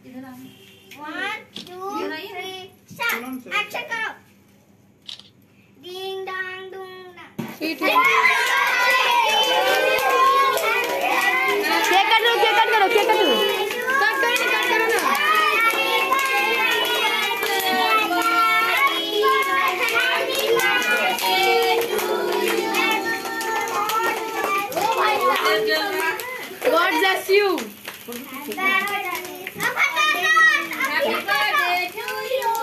1 2 3 start. Action करो। डिंग डांग डूंग डांग। केक कट करो, केक कट करो, केक कट करो। कट करो ना, कट करो ना। God bless you. Happy birthday to you.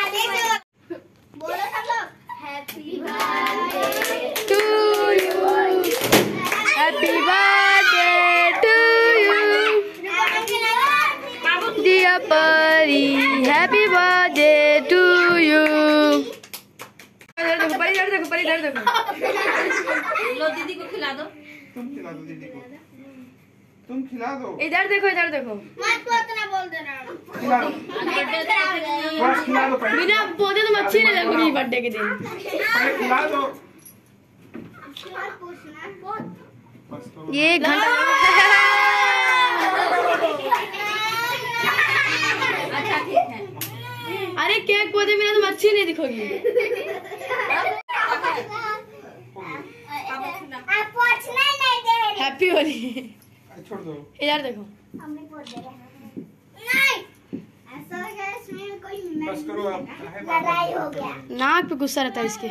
बोलो सब लोग। Happy birthday To you. Happy birthday to you. Dear Pari, happy birthday to you. इधर देखो, परी इधर देखो, परी इधर देखो। लो दीदी को खिला दो। तुम खिला दो दीदी को। तुम खिला दो। इधर देखो, इधर देखो। मत पोतना बोल देना। खिला दो। बस खिला दो पहले। बिना पोते तुम अच्छी नहीं लगोगी बर्थडे के दिन। पहले खिला दो। बस तो। ये घंटा। अच्छा ठीक है। अरे केक पोते बिना तुम अच्छी नहीं दिखोगी। आप पोछना नहीं दे रहे। हैप्पी होली। छोड़ दो। इधर देखो। हमने पोछ दिया। नहीं ऐसा हो गया, इसमें कोई बस करो आप। लड़ाई हो गया। नाक पे गुस्सा रहता है इसके।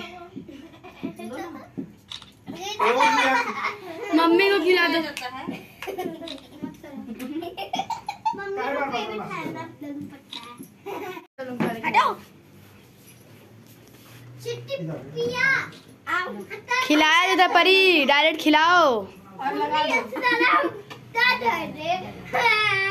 मम्मी को खिला दो। मम्मी को भी खाना पड़ता है। हटो। चिट्टी पिया आओ। खिलाया देता परी, डायरेक्ट खिलाओ। और लगा दो।